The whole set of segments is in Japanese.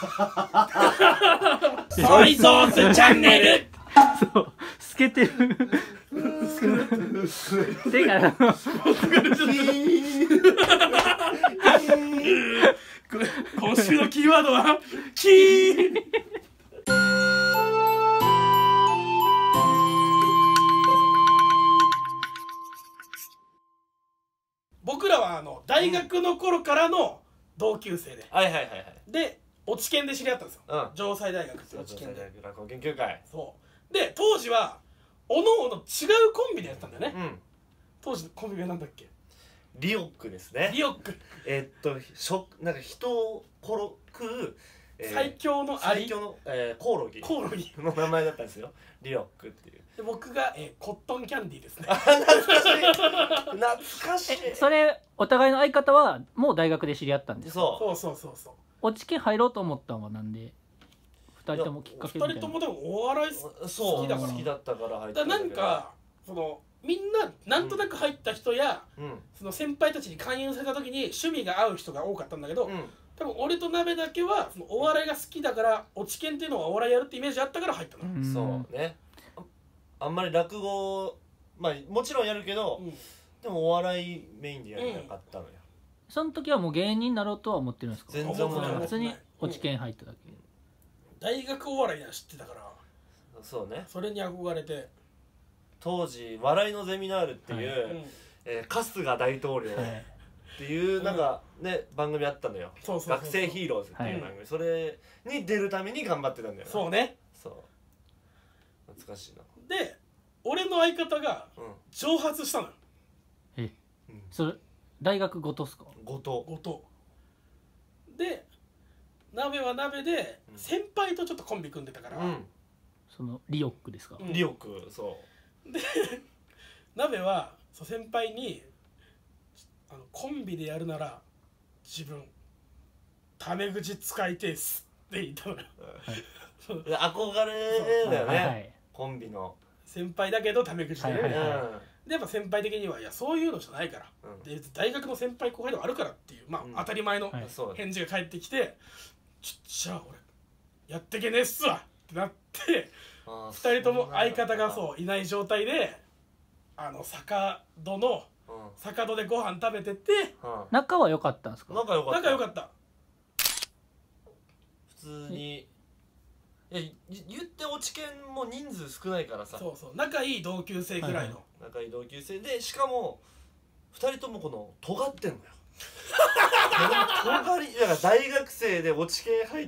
ソイソースチャンネル。 そう透けてる手が今週のキーワードはキー。僕らは大学の頃からの同級生で、 はいはいはいはい。 で落研で知り合ったんですよ、 うん。 城西大学って落研で。 学校研究会。 そうで当時はおのおの違うコンビでやってたんだよね、 うん。 当時のコンビがなんだっけ。 リオックですね。 リオック、 なんか人を食う、 最強のアリ最強の、コオロギコオロギの名前だったんですよ。リオックっていう。 で僕が、コットンキャンディーですね。 懐かしい。懐かしい。 それお互いの相方はもう大学で知り合ったんですか？ そう。 そう落研入ろうと思ったのはなんで2人ともきっかけみたいな。 2人ともでもお笑いそう好きだから好きだったから入っただからなんかみんななんとなく入った人や、その先輩たちに勧誘された時に趣味が合う人が多かったんだけど、多分俺と鍋だけはそのお笑いが好きだから落研っていうのはお笑いやるってイメージあったから入ったの、 そうね。あんまり落語もちろんやるけど、でもお笑いメインでやりなかったのよ。 その時はもう芸人になろうとは思ってるんですか？ 全然思ってない。 普通に落研入っただけ。 大学お笑いは知ってたから、 そうね。 それに憧れて当時笑いのゼミナールっていう、春日大統領っていうなんかね番組あったのよ。学生ヒーローズっていう番組、それに出るために頑張ってたんだよ。 そうね。 そう懐かしいな。 で俺の相方が蒸発したのよ。 それ大学ごとっすか？ ごとで鍋は鍋で先輩とちょっとコンビ組んでたから、 そのリオックですか？ リオック。そうで鍋は先輩にコンビでやるなら自分タメ口使いてえっすって言ったのよ。 憧れだよね、コンビの先輩だけどタメ口でね。でやっぱ先輩的にはいやそういうのじゃないから、で大学の先輩後輩ではあるからっていう当たり前の返事が返ってきて、じゃあ俺やってけねえっすわってなって、2人とも相方がいない状態で坂戸でご飯食べてて、 仲は良かったんですか？ 仲良かった。普通に言って落研も人数少ないからさ、 そう仲いい同級生ぐらいの、 仲いい同級生で、しかも2人とも尖ってんのよ。尖りだから大学生で落研入って、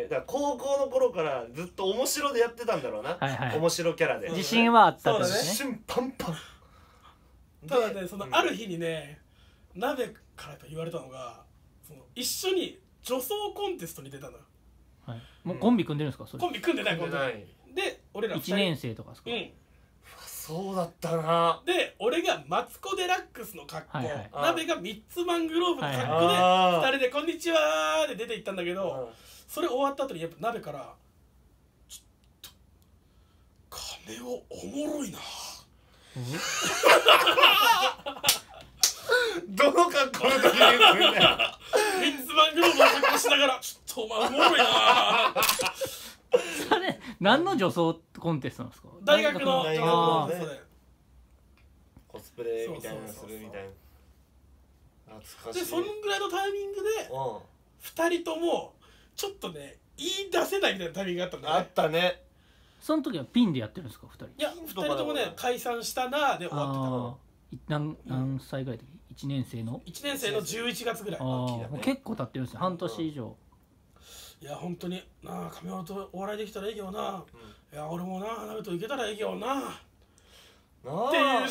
だから高校の頃からずっと面白でやってたんだろうな、面白キャラで自信はあったんですね。 自信パンパン。 ただねある日にね鍋からと言われたのが一緒に女装コンテストに出たのよ。 もうコンビ組んでるんですか？それコンビ組んでないで俺ら 1年生とかですか？ そうだったな。 で俺がマツコ・デラックスの格好、鍋がミッツマングローブの格好で2人で「こんにちは」で出て行ったんだけど、それ終わった後にやっぱ鍋から「ちょっと金をおもろいな」 どの格好の時に言うんだよ。 ミッツマングローブの格好しながら「ちょっとお前おもろいな」 それ何の女装コンテストなんですか？ 大学のコスプレみたいなのするみたいな。懐かしい。 でそのぐらいのタイミングで2人ともちょっとね言い出せないみたいなタイミングがあったんだね。 あったね。 その時はピンでやってるんですか？2人。 いや2人ともね解散したなで終わってたの。 何歳ぐらいの時？1年生の 1年生の11月ぐらい。 もう結構経ってるんですね。半年以上。 いや本当になあ亀山とお笑いできたらいいけどな、いや俺もな鍋といけたらいいけどなっていう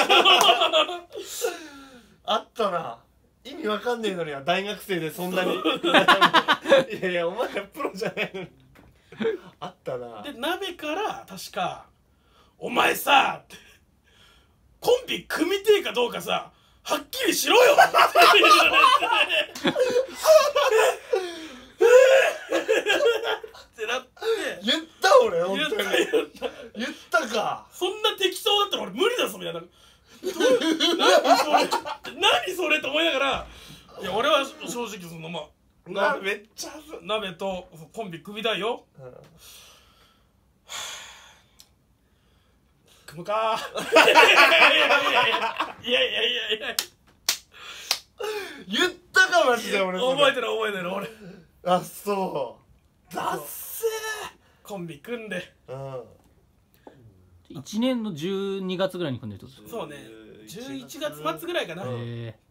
あったな。意味わかんねえのには大学生でそんなにいやいやお前らプロじゃないのにあったな。 で鍋から確か「お前さ」って「コンビ組みてえかどうかさはっきりしろよ」って言われてってなって言った俺本当に言ったか。 そんな適当だったら俺無理だぞみたいな何それと思いながら、いや俺は正直めっちゃ鍋とコンビ組みたいよ。組むか。いや言ったかマジで俺覚えてる俺。 あ、そうだっせーコンビ組んで 1年の12月ぐらいに組んでるってことですか。 そうね、11月末ぐらいかな。